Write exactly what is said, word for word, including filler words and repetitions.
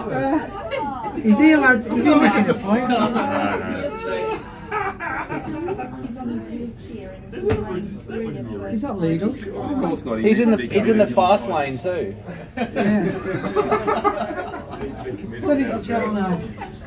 Uh, is he allowed? Is he making a point? Is that legal? Of course not. He's in the he's in the fast lane too. Yeah. Funny to channel now.